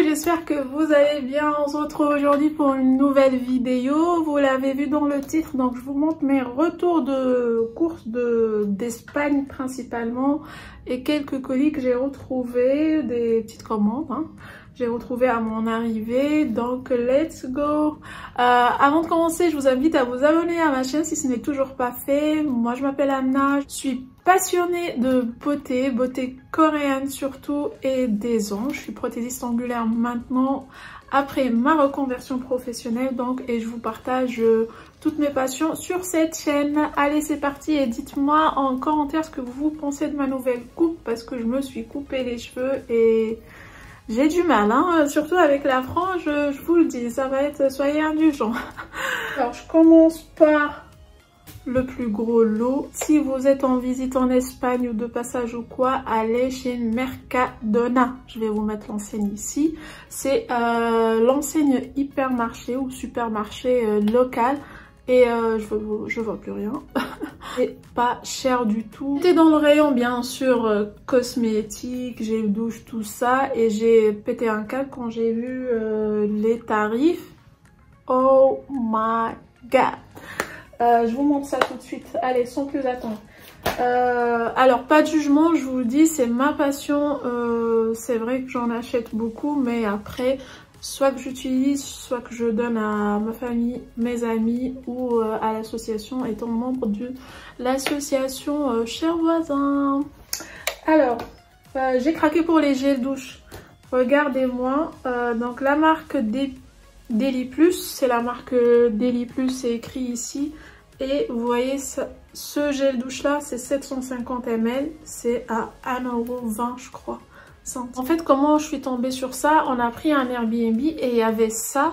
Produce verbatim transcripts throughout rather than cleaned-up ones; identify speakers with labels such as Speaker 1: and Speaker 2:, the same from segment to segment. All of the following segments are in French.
Speaker 1: j'espère que vous allez bien. On se retrouve aujourd'hui pour une nouvelle vidéo. Vous l'avez vu dans le titre, donc je vous montre mes retours de courses de d'Espagne principalement et quelques colis que j'ai retrouvés, des petites commandes. Hein. J'ai retrouvé à mon arrivée, donc let's go. Euh, avant de commencer, je vous invite à vous abonner à ma chaîne si ce n'est toujours pas fait. Moi, je m'appelle Anna, je suis passionnée de beauté, beauté coréenne surtout, et des ongles. Je suis prothésiste angulaire maintenant après ma reconversion professionnelle, donc, et je vous partage euh, toutes mes passions sur cette chaîne. Allez, c'est parti, et dites-moi en commentaire ce que vous pensez de ma nouvelle coupe, parce que je me suis coupé les cheveux et j'ai du mal, hein, surtout avec la frange, je vous le dis, ça va être, soyez indulgents. Alors, je commence par le plus gros lot. Si vous êtes en visite en Espagne ou de passage ou quoi, allez chez Mercadona. Je vais vous mettre l'enseigne ici. C'est euh, l'enseigne hypermarché ou supermarché euh, local. Et euh, je, je vois plus rien. C'est pas cher du tout. J'étais dans le rayon bien sûr euh, cosmétiques, gel douche, tout ça. Et j'ai pété un câble quand j'ai vu euh, les tarifs. Oh my god. Euh, je vous montre ça tout de suite. Allez, sans plus attendre. Euh, alors, pas de jugement, je vous le dis, c'est ma passion. Euh, c'est vrai que j'en achète beaucoup, mais après, soit que j'utilise, soit que je donne à ma famille, mes amis ou euh, à l'association, étant membre de l'association euh, Chers Voisins. Alors, euh, j'ai craqué pour les gels douche. Regardez-moi. Euh, donc, la marque des Deli Plus, c'est la marque Deli Plus, c'est écrit ici. Et vous voyez, ça, ce gel douche là, c'est sept cent cinquante millilitres, c'est à un euro vingt je crois. En fait, comment je suis tombée sur ça? On a pris un Airbnb et il y avait ça.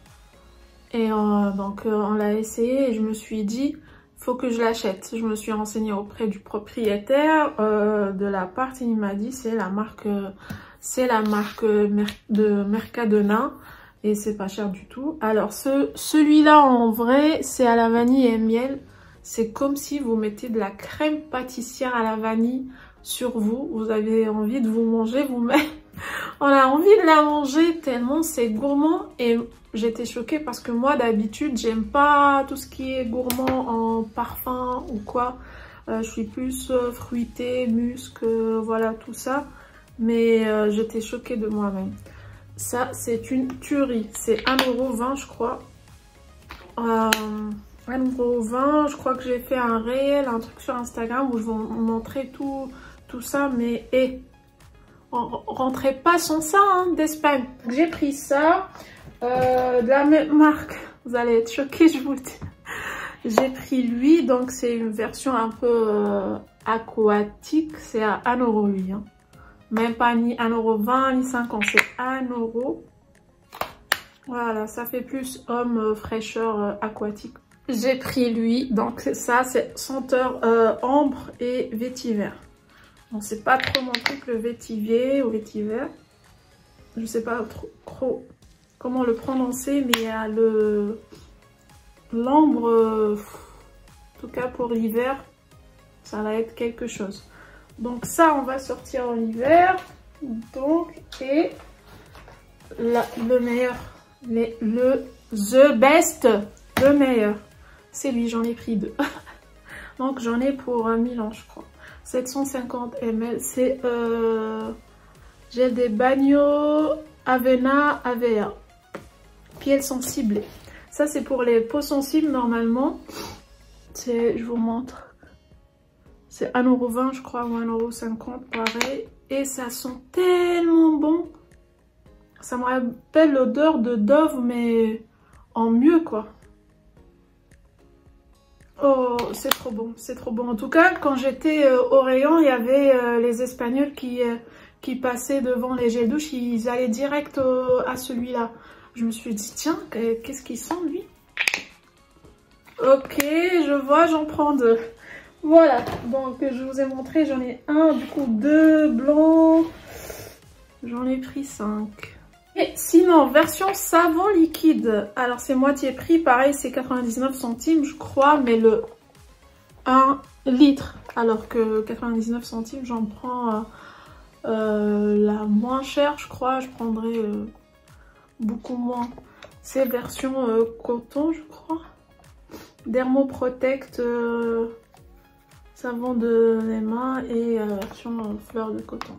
Speaker 1: Et euh, donc, euh, on l'a essayé et je me suis dit, faut que je l'achète. Je me suis renseignée auprès du propriétaire euh, de l'appart et il m'a dit, c'est la marque, euh, c'est la marque Mer de Mercadona. Et c'est pas cher du tout. Alors ce, celui-là en vrai, c'est à la vanille et miel. C'est comme si vous mettez de la crème pâtissière à la vanille sur vous. Vous avez envie de vous manger vous-même. On a envie de la manger tellement c'est gourmand. Et j'étais choquée parce que moi d'habitude, j'aime pas tout ce qui est gourmand en parfum ou quoi. Euh, je suis plus euh, fruitée, musc, euh, voilà tout ça. Mais euh, j'étais choquée de moi-même. Ça, c'est une tuerie. C'est un euro vingt, je crois. Euh, un euro vingt. Je crois que j'ai fait un réel, un truc sur Instagram où je vais vous montrer tout, tout ça. Mais, hé, rentrez pas sans ça, hein, d'Espagne. J'ai pris ça. Euh, de la même marque. Vous allez être choqués, je vous le dis. J'ai pris lui. Donc, c'est une version un peu euh, aquatique. C'est à un euro lui, hein. Même pas ni un euro vingt ni cinquante, c'est un euro. Voilà, ça fait plus homme euh, fraîcheur euh, aquatique. J'ai pris lui, donc ça c'est senteur euh, ambre et vétiver. Bon, c'est pas trop mon truc le vétiver ou vétiver. Je sais pas trop, trop comment le prononcer, mais il y a le l'ambre, euh, en tout cas pour l'hiver, ça va être quelque chose. Donc ça, on va sortir en hiver. Donc, et la, le meilleur, les, le the best, le meilleur. C'est lui, j'en ai pris deux. Donc j'en ai pour un mille ans, je crois. sept cent cinquante millilitres. C'est euh, gel des bagnos, Avena, Avea. Piel sensible. Ça, c'est pour les peaux sensibles normalement. C'est, je vous montre. C'est un euro vingt je crois ou un euro cinquante pareil. Et ça sent tellement bon. Ça me rappelle l'odeur de Dove mais en mieux quoi. Oh c'est trop bon, c'est trop bon. En tout cas quand j'étais euh, au rayon il y avait euh, les Espagnols qui, euh, qui passaient devant les gels douche. Ils allaient direct euh, à celui-là. Je me suis dit tiens qu'est-ce qu'il sent lui. Ok je vois, j'en prends deux. Voilà, donc je vous ai montré, j'en ai un, du coup deux blancs, j'en ai pris cinq. Et sinon, version savon liquide, alors c'est moitié prix, pareil c'est quatre-vingt-dix-neuf centimes je crois, mais le un litre, alors que quatre-vingt-dix-neuf centimes j'en prends euh, euh, la moins chère je crois, je prendrais euh, beaucoup moins. C'est version euh, coton, je crois. Dermoprotect euh, savon de les mains et euh, version euh, fleur de coton.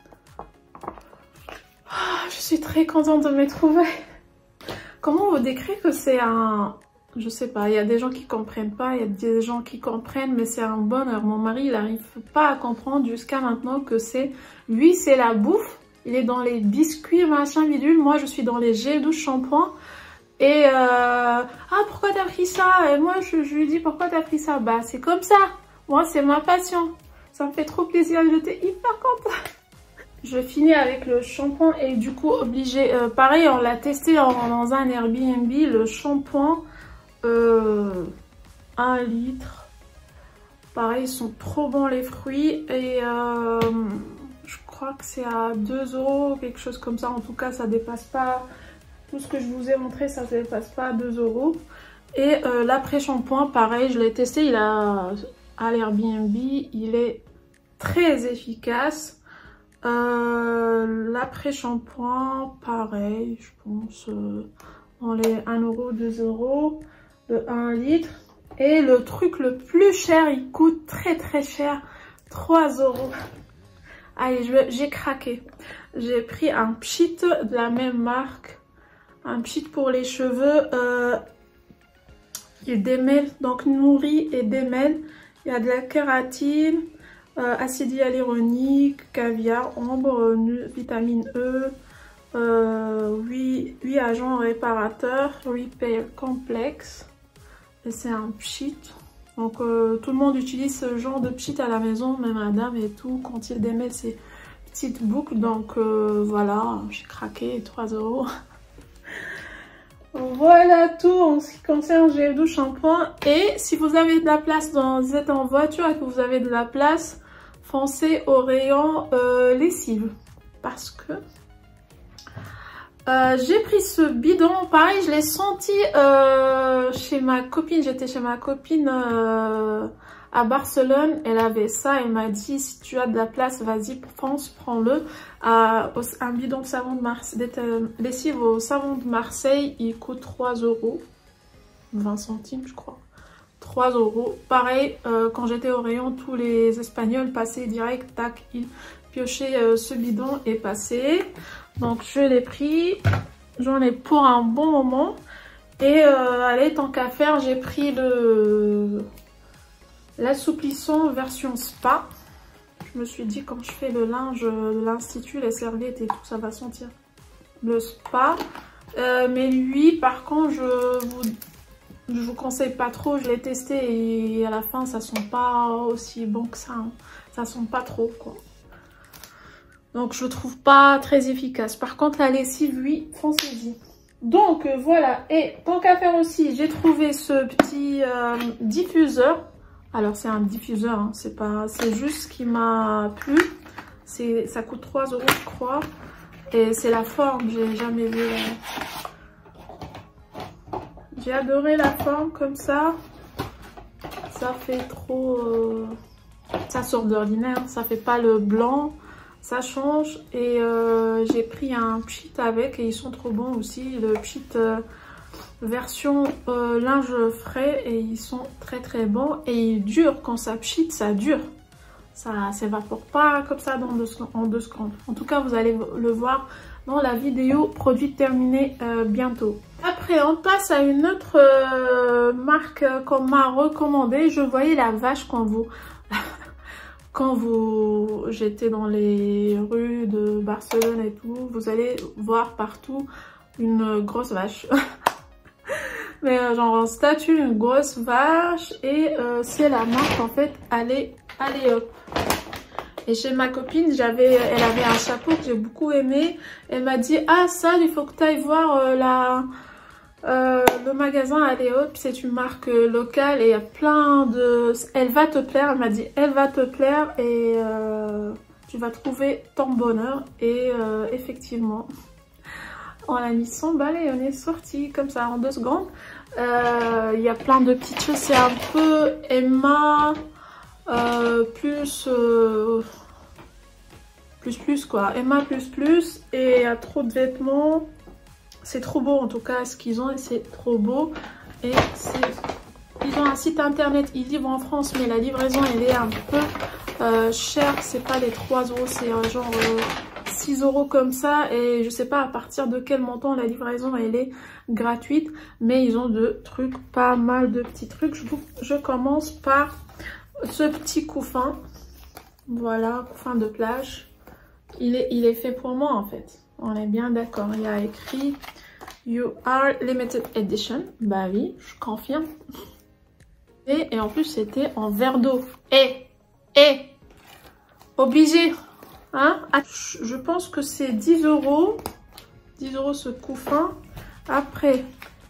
Speaker 1: Oh, je suis très contente de me trouver. Comment vous décrire que c'est un... Je sais pas, il y a des gens qui comprennent pas, il y a des gens qui comprennent, mais c'est un bonheur. Mon mari, il n'arrive pas à comprendre jusqu'à maintenant que c'est... Lui, c'est la bouffe. Il est dans les biscuits, machin, bidule. Moi, je suis dans les gels douche, shampoing. Et... Euh... Ah, pourquoi t'as pris ça? Et moi, je, je lui dis, pourquoi t'as pris ça? Bah, c'est comme ça. Moi, c'est ma passion. Ça me fait trop plaisir. J'étais hyper contente. Je finis avec le shampoing et du coup, obligé... Euh, pareil, on l'a testé en, dans un Airbnb, le shampoing. Euh, un litre. Pareil, ils sont trop bons les fruits. Et euh, je crois que c'est à deux euros, quelque chose comme ça. En tout cas, ça dépasse pas... Tout ce que je vous ai montré, ça ne dépasse pas deux euros. Et euh, l'après-shampoing, pareil, je l'ai testé. Il a à l'Airbnb. Il est très efficace. Euh, l'après-shampoing, pareil, je pense, euh, dans les un euro, deux euros, de un litre. Et le truc le plus cher, il coûte très très cher, trois euros. Allez, j'ai craqué. J'ai pris un pchit de la même marque, un pchit pour les cheveux, euh, il démêle, donc nourrit et démêle. Il y a de la kératine, Euh, acide hyaluronique, caviar, ambre, euh, vitamine E, euh, huit, huit agents réparateurs, Repair Complex. Et c'est un pchit. Donc euh, tout le monde utilise ce genre de pchit à la maison, même madame et tout, quand il démêle ses petites boucles. Donc euh, voilà, j'ai craqué, trois euros. Voilà tout en ce qui concerne gel douche, shampoing. Et si vous avez de la place, dans, vous êtes en voiture et que vous avez de la place, foncez au rayon euh, lessive. Parce que euh, j'ai pris ce bidon. Pareil, je l'ai senti euh, chez ma copine. J'étais chez ma copine euh, à Barcelone. Elle avait ça. Elle m'a dit, si tu as de la place, vas-y, fonce, prends-le. Euh, un bidon de savon de Marseille, lessive au savon de Marseille, il coûte trois euros. vingt centimes, je crois. trois euros. Pareil, euh, quand j'étais au rayon, tous les Espagnols passaient direct, tac, ils piochaient euh, ce bidon et passaient. Donc je l'ai pris. J'en ai pour un bon moment. Et euh, allez, tant qu'à faire, j'ai pris le l'assouplissant version spa. Je me suis dit, quand je fais le linge de l'institut, les serviettes et tout, ça va sentir le spa. Euh, mais lui, par contre, je vous, je vous conseille pas trop. Je l'ai testé et à la fin, ça sent pas aussi bon que ça. Hein. Ça sent pas trop, quoi. Donc, je trouve pas très efficace. Par contre, la lessive, oui, foncez-y. Donc, euh, voilà. Et tant qu'à faire aussi, j'ai trouvé ce petit euh, diffuseur. Alors c'est un diffuseur, hein, c'est pas, c'est juste ce qui m'a plu. C'est, ça coûte trois euros je crois. Et c'est la forme, j'ai jamais vu. La... J'ai adoré la forme comme ça. Ça fait trop, euh... ça sort d'ordinaire, ça fait pas le blanc, ça change. Et euh, j'ai pris un pchit avec et ils sont trop bons aussi. Le pchit euh, version euh, linge frais et ils sont très très bons et ils durent quand ça pchit, ça dure, ça s'évapore pas comme ça dans deux, en deux secondes. En tout cas, vous allez le voir dans la vidéo produit terminé euh, bientôt. Après, on passe à une autre euh, marque qu'on m'a recommandée. Je voyais la vache quand vous quand vous j'étais dans les rues de Barcelone et tout, vous allez voir partout une grosse vache. Mais euh, genre en statue, une grosse vache. Et euh, c'est la marque en fait, allez, allez hop. Et chez ma copine, j'avais, elle avait un chapeau que j'ai beaucoup aimé. Elle m'a dit, ah ça, il faut que tu ailles voir euh, la, euh, le magasin Allez hop. C'est une marque euh, locale et il y a plein de... Elle va te plaire, elle m'a dit, elle va te plaire et euh, tu vas trouver ton bonheur. Et euh, effectivement... On a mis son balai et on est sorti comme ça en deux secondes. Il euh, y a plein de petites choses. C'est un peu Emma euh, plus, euh, plus plus quoi. Emma plus plus. Et il y a trop de vêtements. c'est trop beau en tout cas ce qu'ils ont, et c'est trop beau. Et ils ont un site internet, ils livrent en France, mais la livraison elle est un peu euh, chère, c'est pas les trois euros, c'est euh, genre euh, six euros comme ça, et je sais pas à partir de quel montant la livraison elle est gratuite, mais ils ont de trucs, pas mal de petits trucs. Je, je commence par ce petit couffin, voilà, couffin de plage, il est, il est fait pour moi en fait, on est bien d'accord, il y a écrit You are limited edition, bah oui, je confirme. Et, et en plus c'était en verre d'eau, et, et, obligé. Hein? Je pense que c'est dix euros. dix euros ce couffin. Après,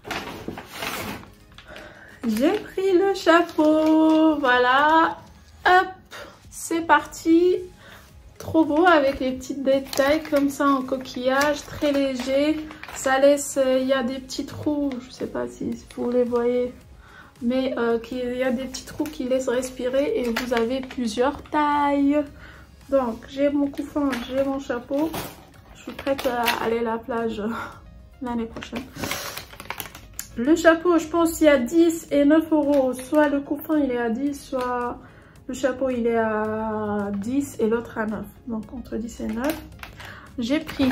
Speaker 1: j'ai pris le chapeau. Voilà. Hop. C'est parti. Trop beau avec les petits détails comme ça en coquillage. Très léger. Ça laisse... Il y a des petits trous. Je sais pas si vous les voyez. Mais euh, il y a des petits trous qui laissent respirer. Et vous avez plusieurs tailles. Donc, j'ai mon couffin, j'ai mon chapeau. Je suis prête à aller à la plage l'année prochaine. Le chapeau, je pense qu'il y a dix et neuf euros. Soit le couffin, il est à dix, soit le chapeau, il est à dix et l'autre à neuf. Donc, entre dix et neuf. J'ai pris.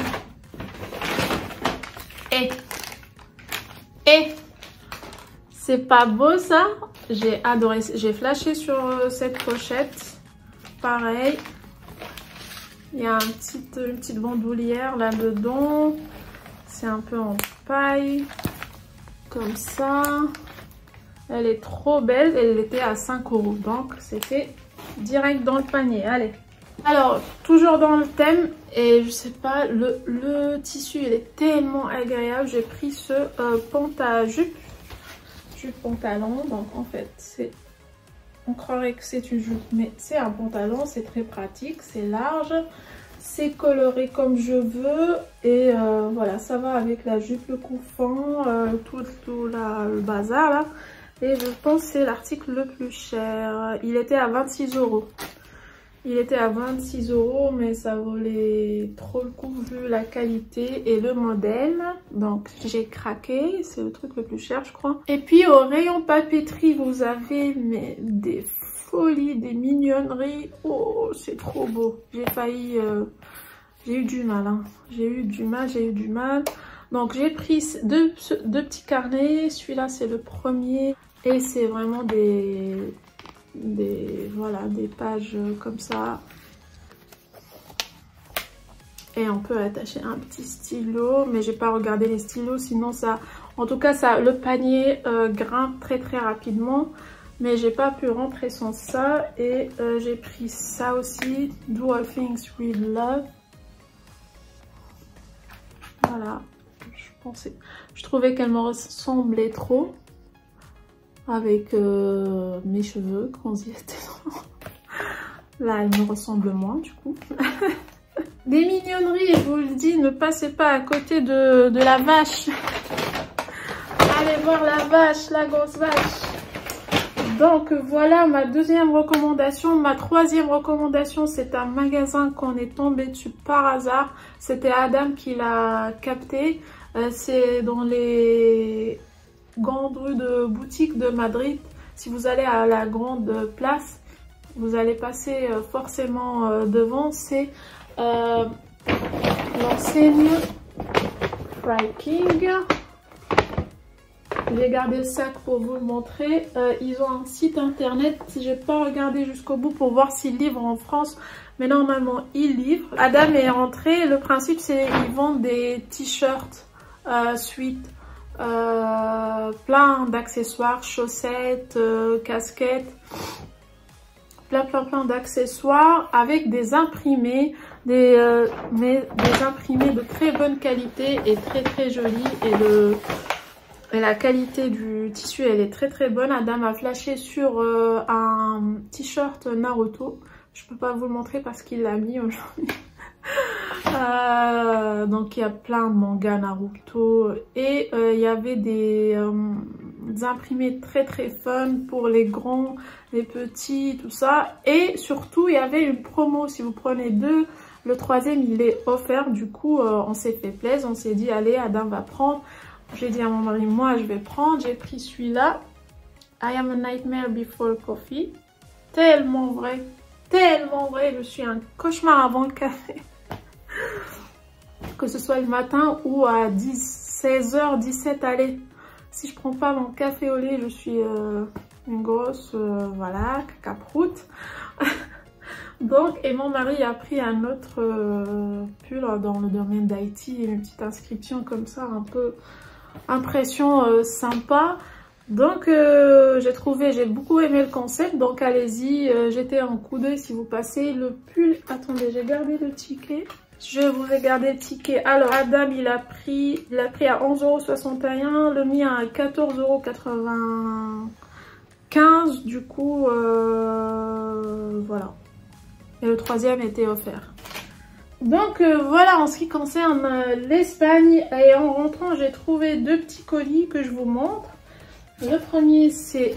Speaker 1: Et. Et. C'est pas beau, ça? J'ai adoré. J'ai flashé sur cette pochette. Pareil. Il y a un petit, une petite bandoulière là-dedans. C'est un peu en paille. Comme ça. Elle est trop belle. Elle était à cinq euros. Donc, c'était direct dans le panier. Allez. Alors, toujours dans le thème. Et je sais pas, le, le tissu, il est tellement agréable. J'ai pris ce euh, pantalon, jupe. Jupe pantalon. Donc, en fait, c'est... On croirait que c'est une jupe, mais c'est un pantalon, c'est très pratique, c'est large, c'est coloré comme je veux, et euh, voilà, ça va avec la jupe, le couffin, euh, tout, tout la, le bazar là. Et je pense que c'est l'article le plus cher. Il était à vingt-six euros. Il était à vingt-six euros, mais ça valait trop le coup vu la qualité et le modèle. Donc j'ai craqué, c'est le truc le plus cher je crois. Et puis au rayon papeterie, vous avez mais, des folies, des mignonneries. Oh, c'est trop beau. J'ai failli... Euh, j'ai eu du mal. Hein. J'ai eu du mal, j'ai eu du mal. Donc j'ai pris deux, deux petits carnets. Celui-là c'est le premier. Et c'est vraiment des... des voilà des pages comme ça, et on peut attacher un petit stylo, mais j'ai pas regardé les stylos, sinon ça en tout cas ça le panier euh, grimpe très très rapidement, mais j'ai pas pu rentrer sans ça. Et euh, j'ai pris ça aussi, Do All Things With Love. Voilà, je pensais, je trouvais qu'elle me ressemblait trop avec euh, mes cheveux quand ils étaient là, elle me ressemble moins du coup. Des mignonneries, je vous le dis, ne passez pas à côté de, de la vache. Allez voir la vache, la grosse vache. Donc voilà ma deuxième recommandation. Ma troisième recommandation, c'est un magasin qu'on est tombé dessus par hasard. C'était Adam qui l'a capté. Euh, c'est dans les grandes rues de boutiques de Madrid. Si vous allez à la grande place, vous allez passer euh, forcément euh, devant. C'est euh, l'enseigne Fry King. J'ai gardé le sac pour vous le montrer. Euh, ils ont un site internet. J'ai pas regardé jusqu'au bout pour voir s'ils livrent en France, mais normalement ils livrent. Adam est rentré. Le principe c'est qu'ils vendent des t-shirts, euh, suites, euh, plein d'accessoires, chaussettes, euh, casquettes, plein plein plein d'accessoires avec des imprimés, des euh, mais des imprimés de très bonne qualité et très très jolis. Et le Et la qualité du tissu, elle est très très bonne. Adam a flashé sur euh, un t-shirt Naruto. Je peux pas vous le montrer parce qu'il l'a mis aujourd'hui. euh, donc il y a plein de mangas Naruto. Et euh, il y avait des, euh, des imprimés très très fun pour les grands, les petits, tout ça. Et surtout, il y avait une promo. Si vous prenez deux Le troisième, il est offert. Du coup, euh, on s'est fait plaisir. On s'est dit, allez, Adam va prendre. J'ai dit à mon mari, moi, je vais prendre. J'ai pris celui-là. I am a nightmare before coffee. Tellement vrai. Tellement vrai. Je suis un cauchemar avant le café. Que ce soit le matin ou à dix, seize heures, dix-sept, allez. Si je prends pas mon café au lait, je suis euh, une grosse, euh, voilà, cacaproute. Donc, et mon mari a pris un autre euh, pull dans le domaine d'I T, une petite inscription comme ça, un peu impression euh, sympa. Donc, euh, j'ai trouvé, j'ai beaucoup aimé le concept, donc allez-y, euh, jetez un coup d'œil si vous passez. Le pull, attendez, j'ai gardé le ticket. Je vous ai gardé le ticket. Alors, Adam, il a pris, il a pris à onze euros soixante et un, le mien à quatorze euros quatre-vingt-quinze, du coup, euh, voilà. Et le troisième était offert. Donc, euh, voilà, en ce qui concerne euh, l'Espagne. Et en rentrant, j'ai trouvé deux petits colis que je vous montre. Le premier, c'est...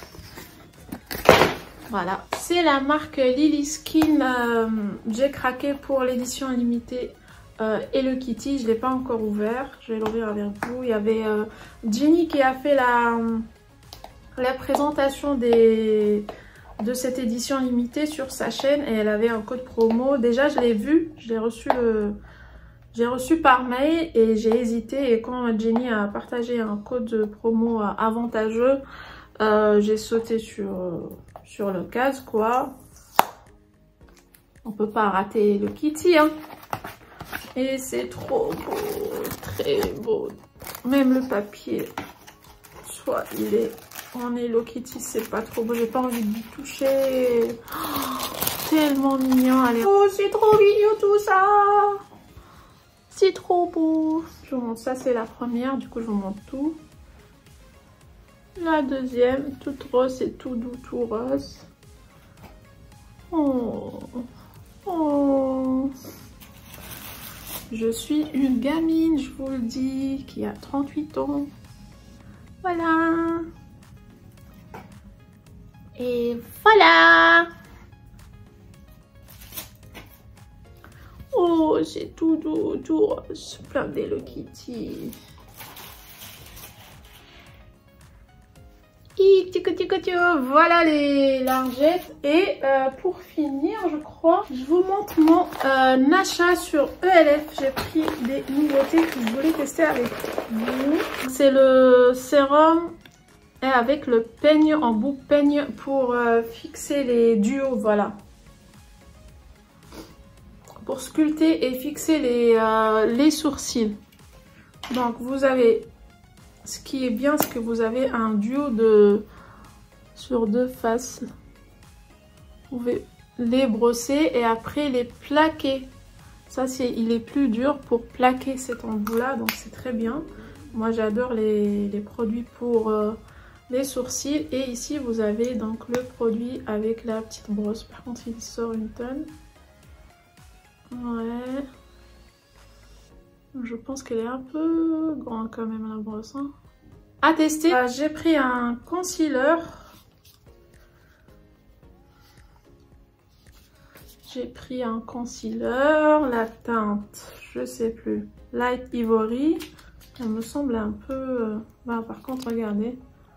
Speaker 1: Voilà, c'est la marque Lily Skin. Euh, j'ai craqué pour l'édition limitée euh, Hello Kitty. Je ne l'ai pas encore ouvert. Je vais l'ouvrir avec vous. Il y avait euh, Jenny qui a fait la, la présentation des, de cette édition limitée sur sa chaîne. Et elle avait un code promo. Déjà, je l'ai vu. Je l'ai reçu, le, j'ai reçu par mail et j'ai hésité. Et quand Jenny a partagé un code promo avantageux, euh, j'ai sauté sur... Euh, sur le cas quoi. On peut pas rater le Kitty hein. Et c'est trop beau, très beau. Même le papier, soit il est en Hello Kitty, c'est pas trop beau, j'ai pas envie d'y toucher. Oh, tellement mignon, allez. Oh, c'est trop mignon tout ça. C'est trop beau. Je vous montre ça, c'est la première, du coup je vous montre tout. La deuxième, toute rose, c'est tout doux, tout rose. Oh, oh. Je suis une gamine, je vous le dis, qui a trente-huit ans. Voilà. Et voilà. Oh, c'est tout doux, tout rose, plein d'Hello Kitty. Voilà les lingettes. Et euh, pour finir, je crois, je vous montre mon euh, achat sur E L F. J'ai pris des nouveautés que je voulais tester avec vous. C'est le sérum et avec le peigne en bout peigne pour euh, fixer les duos. Voilà. Pour sculpter et fixer les, euh, les sourcils. Donc vous avez... Ce qui est bien, c'est que vous avez un duo de sur deux faces. Vous pouvez les brosser et après les plaquer. Ça, c'est il est plus dur pour plaquer cet embout-là, donc c'est très bien. Moi, j'adore les, les produits pour euh, les sourcils. Et ici, vous avez donc le produit avec la petite brosse. Par contre, il sort une tonne. Ouais. Je pense qu'elle est un peu grande quand même la brosse. Hein. À tester. Euh, J'ai pris un concealer. J'ai pris un concealer. La teinte, je sais plus. Light Ivory. Elle me semble un peu... Bah, par contre, regardez.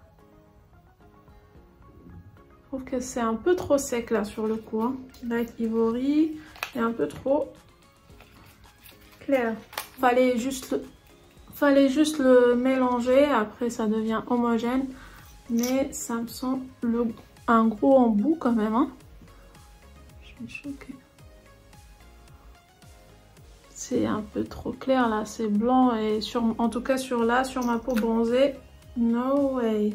Speaker 1: Je trouve que c'est un peu trop sec là sur le coup. Hein. Light Ivory. Et un peu trop clair. Fallait juste le, fallait juste le mélanger, après ça devient homogène, mais ça me semble le, un gros embout quand même. Hein. Je suis choquée. C'est un peu trop clair là, c'est blanc et sur, en tout cas sur là, sur ma peau bronzée, no way.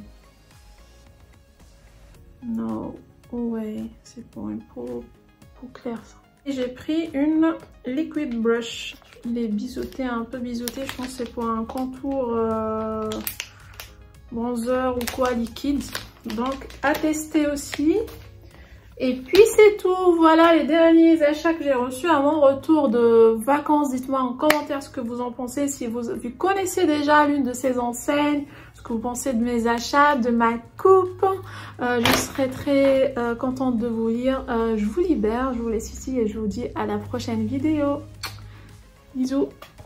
Speaker 1: No way, c'est pour une peau, peau claire ça. J'ai pris une liquid brush, les biseautés, un peu biseautés, je pense que c'est pour un contour euh, bronzer ou quoi liquide. Donc à tester aussi. Et puis c'est tout, voilà les derniers achats que j'ai reçus à mon retour de vacances. Dites-moi en commentaire ce que vous en pensez, si vous, vous connaissez déjà l'une de ces enseignes, ce que vous pensez de mes achats, de ma coupe. Euh, je serai très euh, contente de vous lire. Euh, je vous libère, je vous laisse ici et je vous dis à la prochaine vidéo. Bisous.